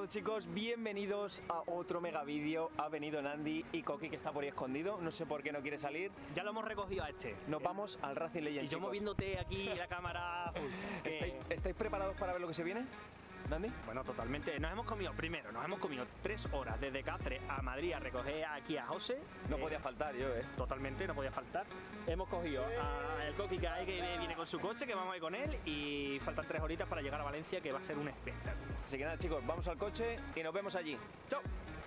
todos, chicos, bienvenidos a otro mega vídeo. Ha venido Nandi y Coqui, que está por ahí escondido, no sé por qué no quiere salir. Ya lo hemos recogido a este. Nos vamos al Racing Legends, y yo chicos. moviéndote aquí la cámara full. ¿Estáis preparados para ver lo que se viene, Nandi? Bueno, totalmente. Nos hemos comido 3 horas desde Cáceres a Madrid a recoger aquí a José. No podía faltar yo, Totalmente, no podía faltar. Hemos cogido al Coqui que viene con su coche, que vamos a ir con él, y faltan 3 horitas para llegar a Valencia, que va a ser un espectáculo. Así que nada, chicos, vamos al coche y nos vemos allí. ¡Chao!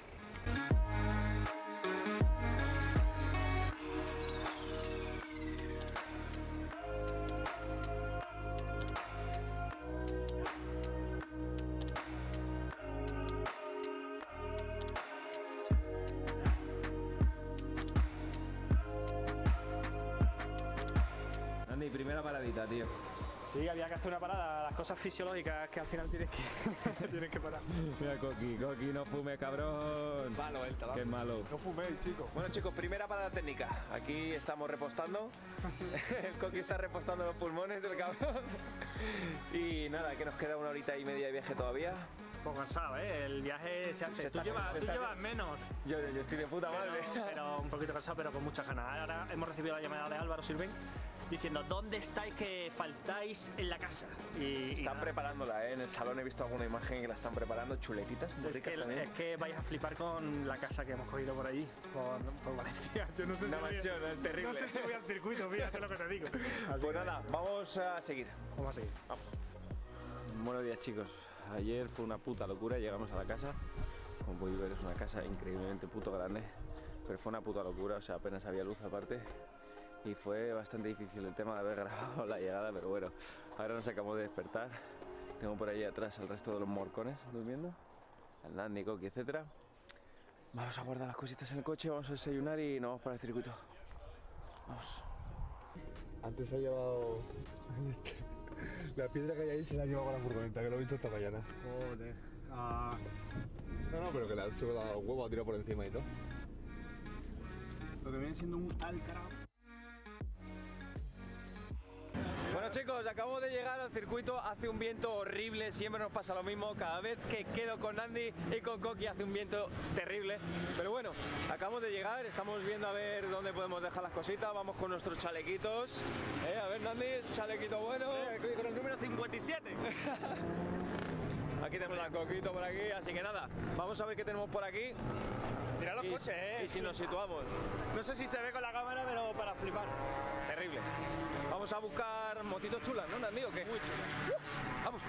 Nandi, primera paradita, tío. Sí, había que hacer una parada, las cosas fisiológicas que al final tienes que parar. Mira, Coqui, no fume, cabrón. Malo el tabaco. Qué malo. No fuméis, chicos. Bueno, chicos, primera parada técnica. Aquí estamos repostando. El Coqui está repostando los pulmones del cabrón. Y nada, que nos queda 1 horita y media de viaje todavía. Pues cansado, el viaje se hace. Tú llevas menos. Yo estoy de puta madre. Pero un poquito cansado, pero con muchas ganas. Ahora hemos recibido la llamada de Álvaro Sirven diciendo: ¿dónde estáis que faltáis en la casa? Y están preparándola, en el salón he visto alguna imagen que la están preparando, chuletitas. Es que vais a flipar con la casa que hemos cogido por allí, por Valencia. Yo no sé una mansión, terrible. No sé si voy al circuito, fíjate lo que te digo. Así pues nada, vamos a seguir. Vamos a seguir. Vamos. Buenos días, chicos. Ayer fue una puta locura, llegamos a la casa. Como podéis ver, es una casa increíblemente puto grande, pero fue una puta locura, o sea, apenas había luz aparte. Y fue bastante difícil el tema de haber grabado la llegada, pero bueno, ahora nos acabamos de despertar. Tengo por ahí atrás al resto de los morcones durmiendo, al Nandi, Coqui, etc. Vamos a guardar las cositas en el coche, vamos a desayunar y nos vamos para el circuito. Vamos. Antes se ha llevado... La piedra que hay ahí se la ha llevado con la furgoneta, que lo he visto esta mañana. Joder. No, pero que le ha dado huevo a tirar por encima y todo. Lo que viene siendo un alcaraz. Bueno, chicos, acabo de llegar al circuito, hace un viento horrible, siempre nos pasa lo mismo, cada vez que quedo con Nandi y con Coqui hace un viento terrible, pero bueno, acabamos de llegar, estamos viendo a ver dónde podemos dejar las cositas, vamos con nuestros chalequitos, a ver, Nandi, chalequito bueno, Con el número 57. Aquí tenemos al Coquito por aquí, así que nada, vamos a ver qué tenemos por aquí. Mira los coches, Y si nos situamos. No sé si se ve con la cámara, pero para flipar. Terrible. Vamos a buscar motitos chulas, ¿no, Nandi, o qué? Muy chulas. Vamos.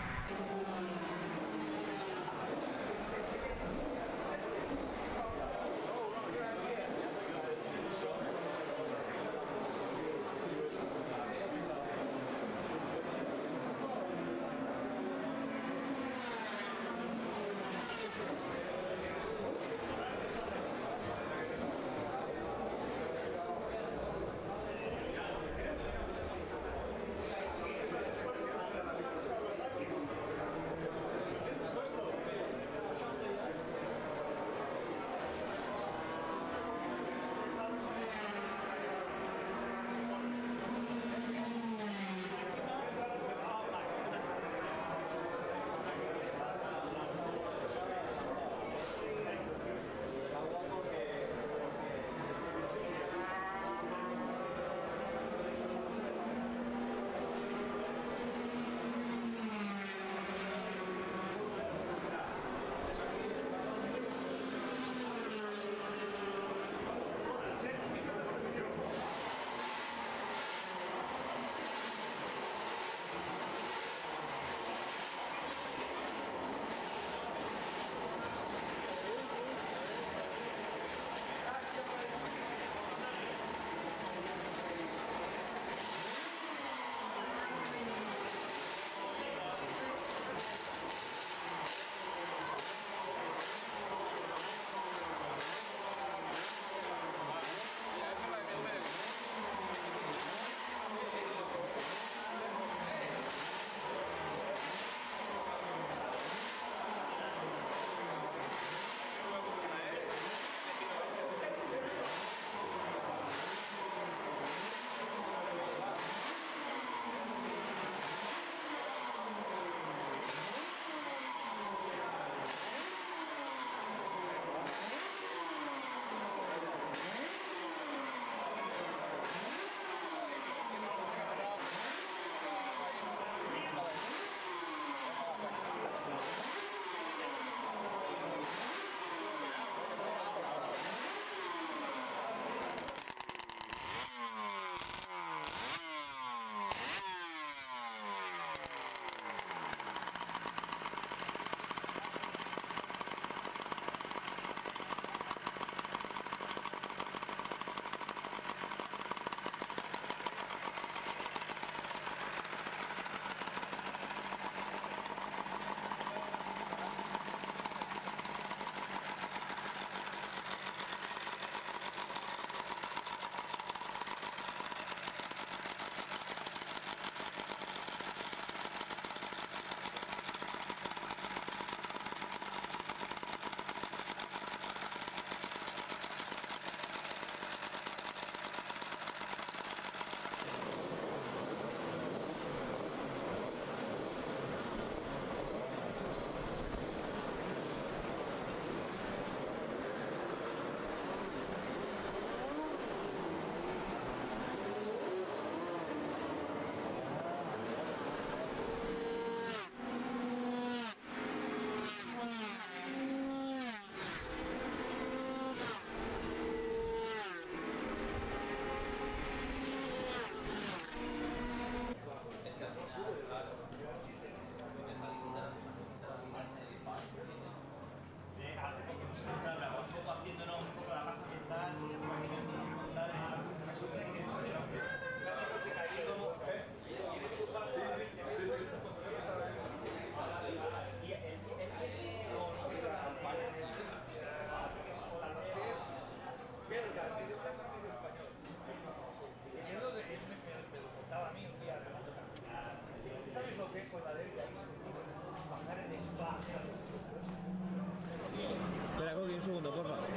segundo, por favor.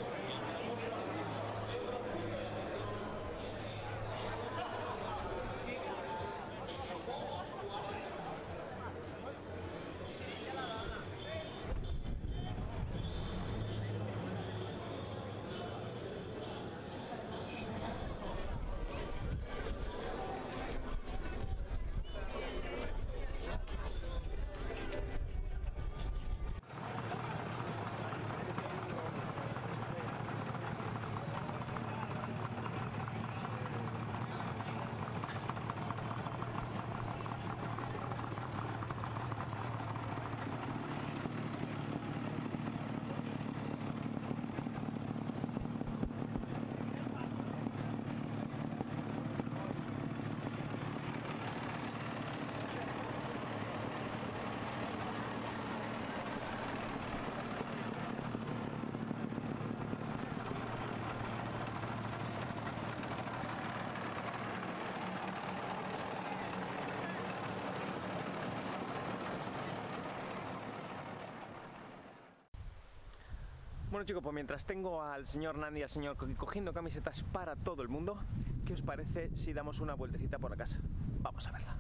Bueno chicos, pues mientras tengo al señor Nandi y al señor Coqui cogiendo camisetas para todo el mundo, ¿qué os parece si damos una vueltecita por la casa? Vamos a verla.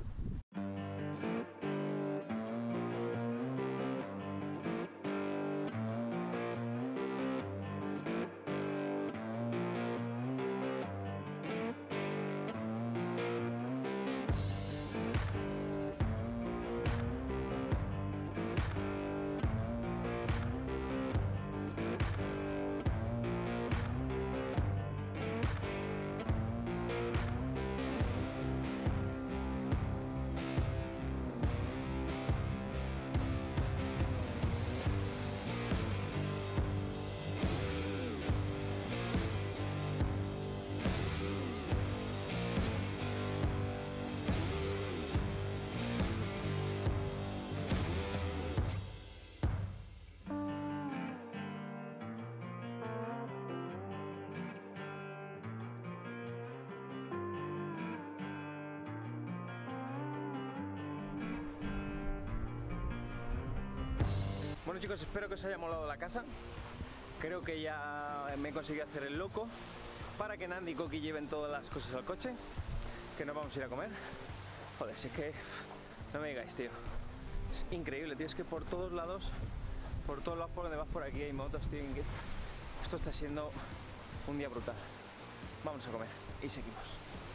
Bueno chicos, espero que os haya molado la casa. Creo que ya me he conseguido hacer el loco para que Nandi y Coqui lleven todas las cosas al coche, que nos vamos a ir a comer. Joder, si es que no me digáis, tío. Es increíble, tío, es que por todos lados por donde vas por aquí hay motos, tío. Esto está siendo un día brutal. Vamos a comer y seguimos.